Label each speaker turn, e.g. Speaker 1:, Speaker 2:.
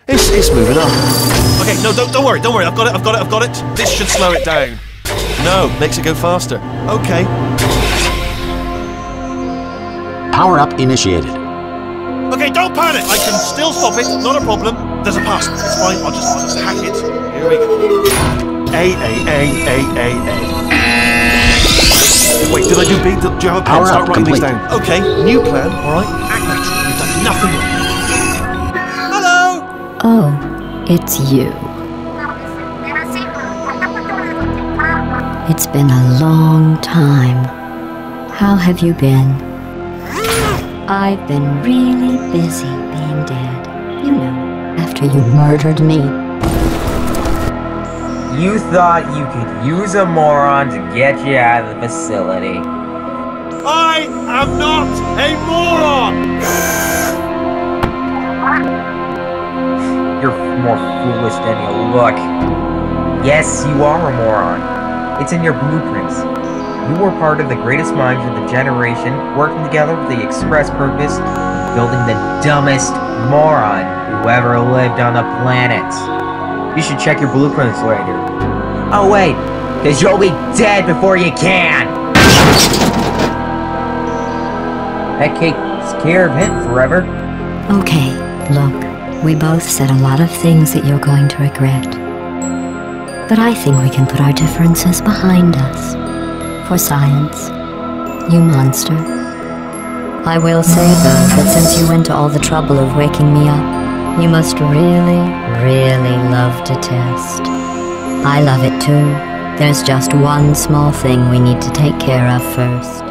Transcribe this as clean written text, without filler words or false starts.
Speaker 1: It's moving up.
Speaker 2: Okay, no, don't worry. I've got it. This should slow it down. No, makes it go faster. Okay.
Speaker 1: Power-up initiated.
Speaker 2: Okay, don't panic. I can still stop it. Not a problem. There's a pass. It's fine. I'll just hack it. Here we go. A. Wait, did I do B? Do you have a pen?
Speaker 1: Power
Speaker 2: Start
Speaker 1: up
Speaker 2: writing these
Speaker 1: complete.
Speaker 2: down. Okay, new plan. All right. Act natural. You've done nothing wrong. Hello.
Speaker 3: Oh, it's you. It's been a long time. How have you been? I've been really busy being dead. You know, after you murdered me.
Speaker 4: You thought you could use a moron to get you out of the facility.
Speaker 2: I am not a moron.
Speaker 4: You're more foolish than you look. Yes, you are a moron. It's in your blueprints. You were part of the greatest minds of the generation, working together with the express purpose of building the dumbest moron who ever lived on the planet. You should check your blueprints later. Oh wait, because you'll be dead before you can! That cake's care of him forever.
Speaker 3: Okay, look, we both said a lot of things that you're going to regret. But I think we can put our differences behind us. For science, you monster. I will say, though, that since you went to all the trouble of waking me up, you must really, really love to test. I love it too. There's just one small thing we need to take care of first.